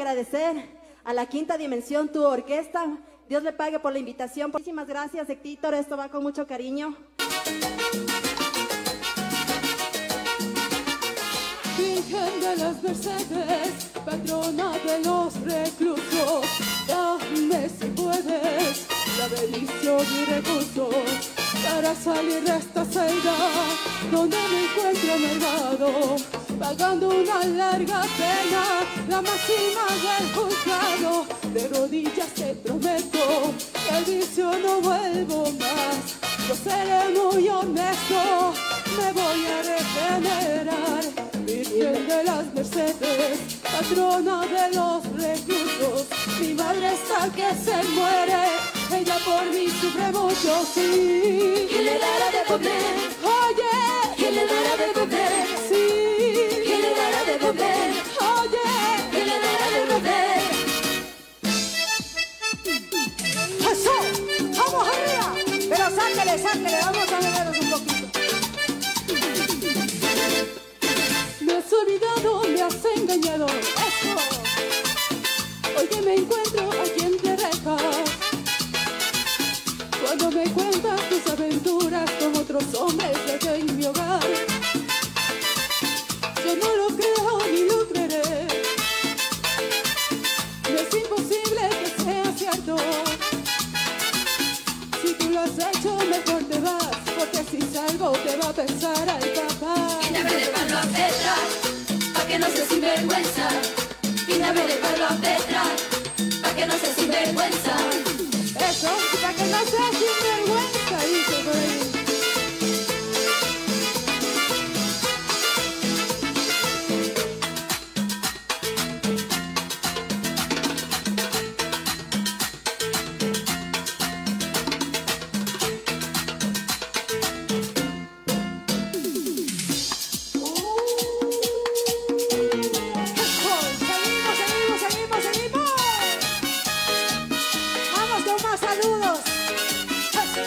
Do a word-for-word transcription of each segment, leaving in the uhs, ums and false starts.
agradecer a la Quinta Dimensión, tu orquesta. Dios le pague por la invitación. Muchísimas gracias, Héctor. Esto va con mucho cariño. Virgen de las Mercedes, patrona de los reclusos, dame si puedes la bendición y recursos para salir de esta celda donde me encuentro amargado, pagando una larga pena, la máxima del juzgado. De rodillas te prometo que al vicio no vuelvo más. Yo seré muy honesto, me voy a regenerar. Virgen de las Mercedes, patrona de los reclusos, mi madre está que se muere, ella por mí sufre mucho, sí. ¿Quién le dará de comer? Oye, ¿quién le dará de comer? sí. ¿Quién le dará de comer? Oye, ¿quién le dará de comer? ¡eso! ¡Vamos arriba! Pero sáquele, sáquele, vamos a bebernos un poquito. Me has olvidado, me has engañado, eso. Hoy que me encuentro aquí entre rejas, cuando me cuentas tus aventuras con otros hombres aquí en mi hogar, yo no lo creo ni lo creeré. No es imposible que sea cierto. Si tú lo has hecho, mejor te vas, porque si salgo te va a pensar al papá. Píntame de palo a Petra, pa' que no seas sinvergüenza. Píntame de palo a Petra, pa' que no seas sinvergüenza. Eso, para que no seas sinvergüenza, dice por ahí. Saludos.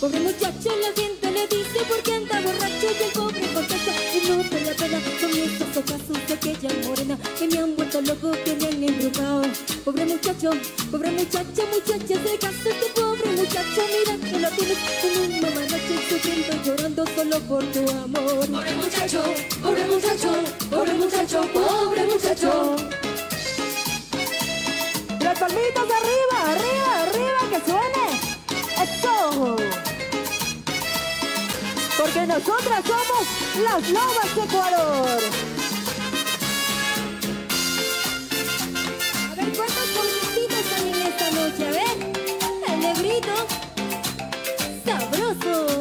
Pobre muchacho, la gente le dice porque anda borracho y el pobre contesta y no te la pena con estos ojazos de aquella morena que me han vuelto loco, que me han embrujado. Pobre muchacho, pobre muchacho, muchacha, se casa este pobre muchacho, mira que lo tienes como un mamarracho y sufriendo, llorando solo por tu amor. Pobre muchacho, pobre muchacho, pobre muchacho, pobre muchacho. Las palmitas arriba, arriba, arriba, que suene. ¡Eso! Porque nosotras somos las Lobas de Ecuador. A ver, ¿cuántos jovencitos están en esta noche? A ver, el negrito, sabroso.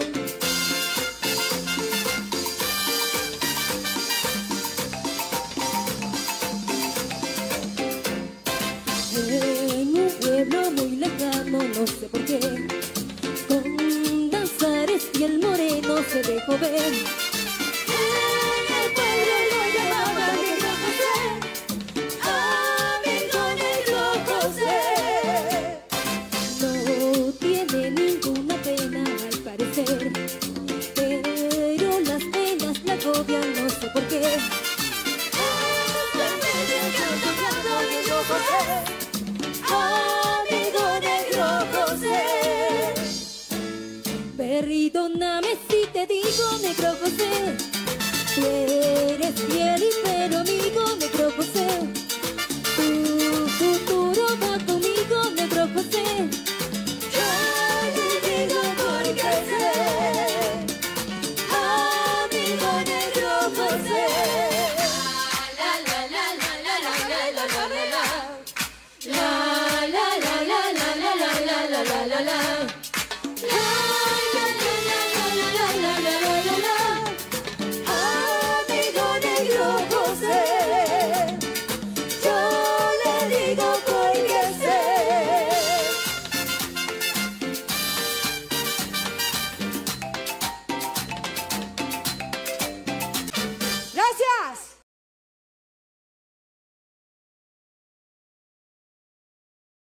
En un pueblo muy lejano, no sé por qué, con Danzares y el moreno se dejó ver. En el pueblo lo llamaban Negro José, amigo Negro José. No tiene ninguna pena al parecer, pero las penas la agobian, no sé por qué. Amigo Negro José, perdóname si te digo, Negro José, tú eres fiel y pero amigo, Negro José, tu futuro va conmigo, Negro José, yo te digo porque sé, amigo Negro José.